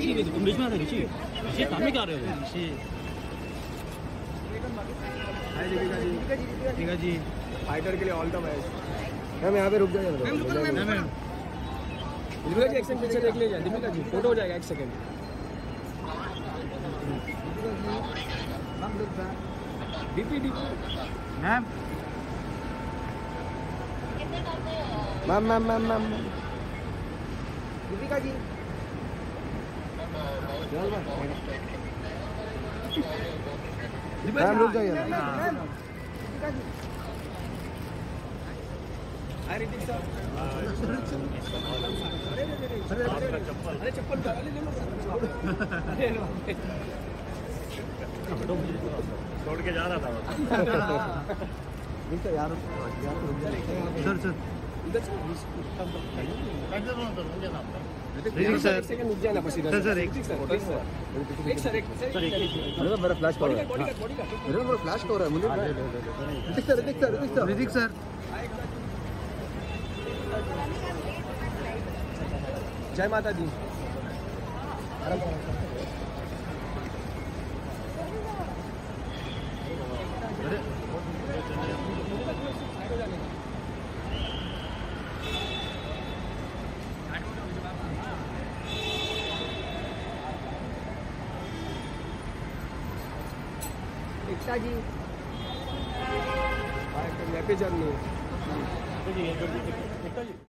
तुम बीच में आ रहे ऋषि ऋषि सामने क्या आ रहे हो ऋषि ठीक है जी फाइटर के लिए ऑल द बेस्ट। मैम यहाँ पे रुक जाइए मैम। दीपिका जी एक सेकंड पीछे देख लीजिए। दीपिका जी फोटो हो जाएगा एक second. DP ma'am ma'am ma'am ma'am ma'am Deepika ji ma'am रुक जाइए। दीपिका जी अरे चप्पल छोड़ के जा रहा था यार सर सर सर सेकंड रुक जाना बस इधर सर अरे मेरा फ्लैश हो रहा है। अरे मेरा फ्लैश हो रहा है मुझे ऋतिक सर जय माता दी। एकता जी हैप्पी जर्नी।